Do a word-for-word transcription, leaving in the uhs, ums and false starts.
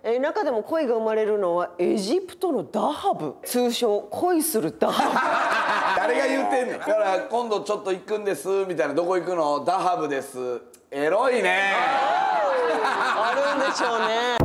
えー、中でも恋が生まれるのはエジプトのダハブ、通称恋するダハブ。誰が言うてんねん。だから今度ちょっと行くんですみたいな、どこ行くの？ダハブです。エロいね。 あるんでしょうね。